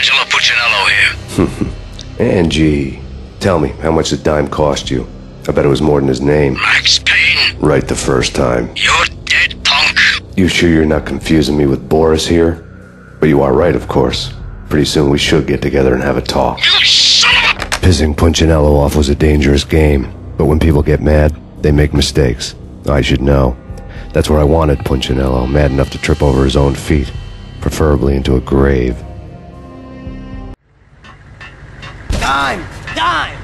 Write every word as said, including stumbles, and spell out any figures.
Angelo Puccinello here. Angie, tell me, how much the dime cost you? I bet it was more than his name. Max Payne. Right the first time. You're dead, punk. You sure you're not confusing me with Boris here? But you are right, of course. Pretty soon we should get together and have a talk. You son of a... Pissing Puccinello off was a dangerous game, but when people get mad, they make mistakes. I should know. That's where I wanted Puccinello, mad enough to trip over his own feet, preferably into a grave. Dime! Dime!